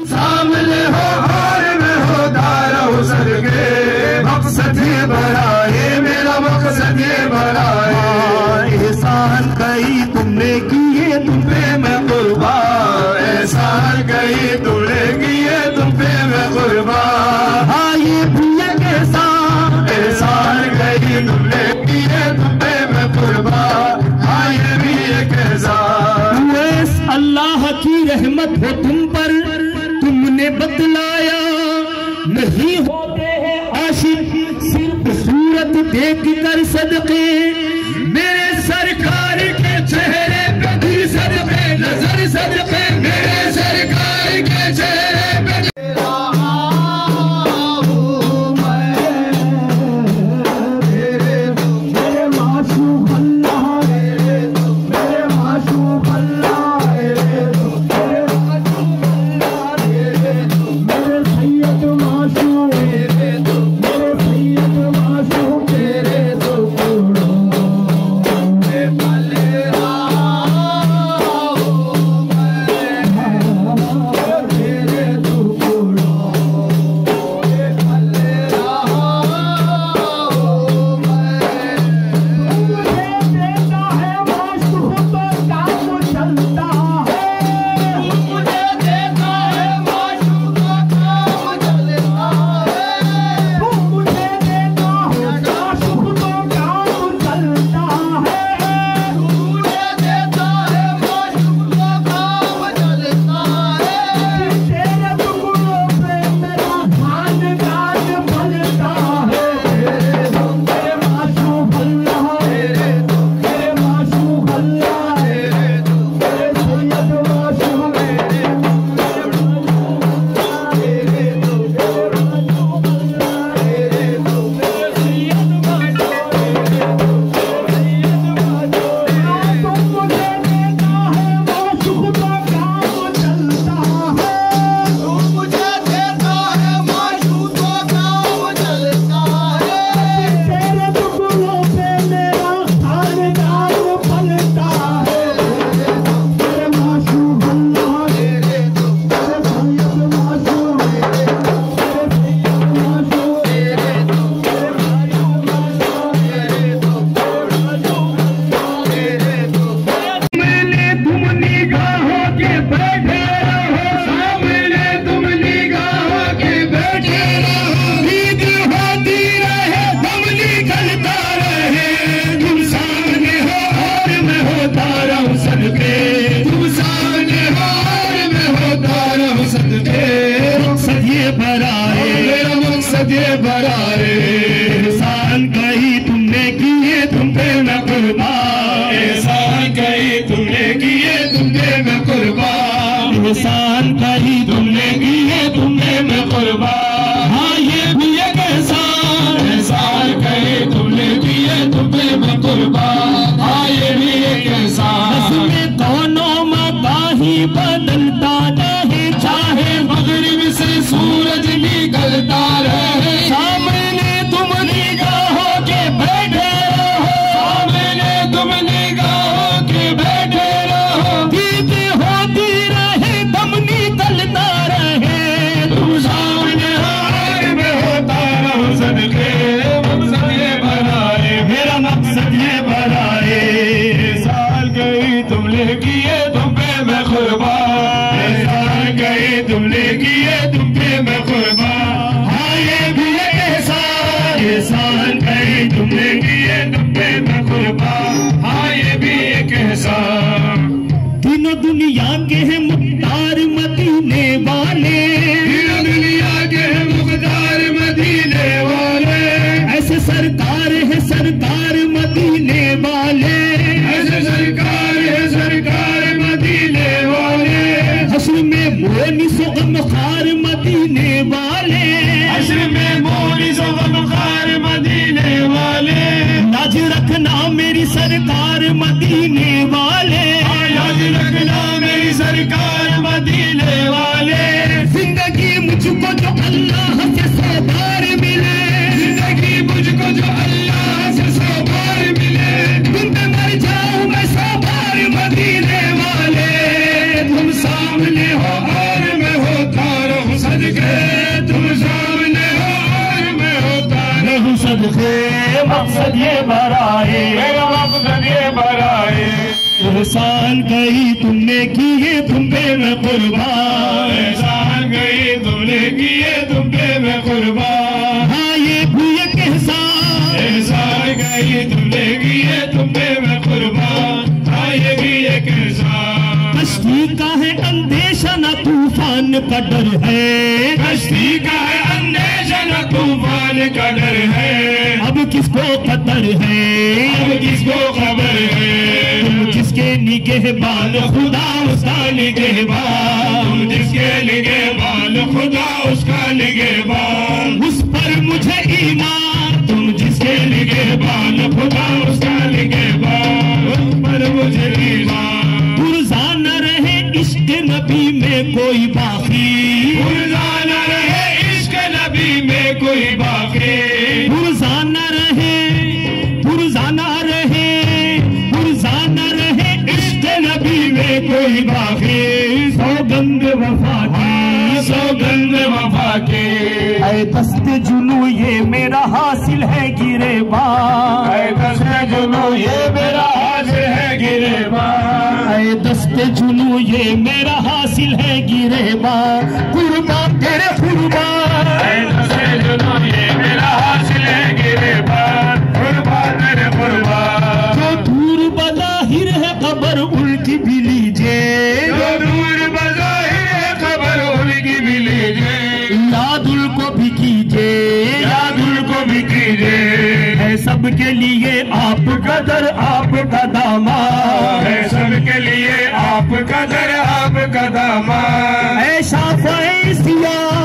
सामने हो और में हो दारा हुस्न के मकसद ये बड़ा है, मेरा मकसद ये बड़ा है। एहसान कई तुमने किए तुम पे मैं कुर्बान, एहसान कई तुमने किए तुम पे मैं कुर्बान। हाँ ये भी एक एहसान कई तुमने किए तुम पे मैं कुर्बान। हाँ ये भी एक एहसान। अल्लाह की रहमत हो तुम पर, तुमने बतलाया नहीं होते हैं आशिक सिर्फ सूरत देख कर सदके। मेरे सरकार के चेहरे पे दिल सदके, नजर सदके, मेरे सरकार के चेहरे पे ये बड़ा रे। एहसान कई तुमने किए तुम पे मैं कुर्बान, एहसान कई तुमने किए तुम पे मैं कुर्बान, एहसान कई तुमने किए तुम पे मैं कुर्बान। हाँ ये भी एक एहसान, एहसान कई तुमने किए तुम पे मैं कुर्बान। हाँ ये भी एक एहसान। इसमें दोनों मबाही बदलता रहे, चाहे मगरिब से सूरज निकलता रहे, सामने तुम निगाहों के बैठे रहो, सामने तुम निगाहों के बैठे रहो, दीद होती रहे दम निकलता रहे, तुम सामने हार में होता रहो सदके। मकसद ये बनाए, मेरा मकसद ये बनाए, एहसान गई तुमने किए तुम पे मैं कुर्बान, एहसान गई तुमने किए तुम पे मैं कुर्बान। हाँ ये भी एक एहसान, एहसान गई तुमने किए तुम पे मैं कुर्बान। हाँ ये भी एक एहसान। तीनों दुनिया के हैं मुख्तार मदीने वाले, तीनों दुनिया के हैं मुख्तार मदीने वाले, ऐसे सरकार है सरकार मदीने वाले, ऐसे सरकार है सरकार मदीने वाले, हश्र में मोनिस गमखार मदीने वाले, हश्र में मोनिस गमखार मदीने वाले, लाज रखना मेरी सरकार मदीने वाले, लाज रखना मेरी सरकार मदीने वाले। जिंदगी मुझको जो अल्लाह से 100 बार मिले, जिंदगी मुझको जो अल्लाह से 100 बार मिले, तुम पे मर जाऊं मैं 100 बार मदीने वाले, तुम सामने हो और मैं होता मुझे मकसद ये बराए, मेरा मकसद ये बराए। एहसान कहीं तुमने किए तुम पे मैं कुर्बान, एहसान कहीं तुमने किए तुम पे मैं कुर्बान। हाँ ये भी एक एहसान, एहसान कहीं तुमने किए तुम पे मैं कुर्बान। हाँ ये भी एक एहसान। कश्ती का है अंदेशा न तूफान का डर है, कश्ती का है अंदेशा न तूफान का डर है। अब किसको खतर है, अब किसको खबर है, तुम जिसके निगहबान खुदा उसका निगहबान, तुम जिसके निगहबान खुदा उसका निगहबान। उस पर मुझे ईमान, तुम जिसके निगहबान खुदा उसका निगहबान, उस पर मुझे ईमान। पुरजा न रहे इश्क नबी में कोई बाकी, पुरजा न रहे इश्क नबी में कोई बाकी। पुरजा न रहे, पुरजा न रहे, पुरजा न रहे इश्क नबी में कोई बाकी। सौगंध वफा की, सौगंध वफा की। ऐ दस्त जुनू ये मेरा हासिल है गिरेबान, ऐ दस्त जुनू ये मेरा हासिल है गिरेबान। ऐ दस्त जुनू ये मेरा हासिल है गिरेबान, कुर्बान तेरे कुर्बान। ऐ दस्त जुनू ये मेरा हासिल है गिरेबान, कुर्बान तेरे कुर्बान। जो दूर बज़ाहिर है खबर उनकी भी लीजिए, जो दूर बज़ाहिर है खबर उनकी भी लीजिए। यादुल को भी कीजिए, यादुल को भी कीजिए। है सबके लिए आपका दर आपका दामान, है सबके लिए आपका दर आपका दामान। ऐ शाफ़ई सिया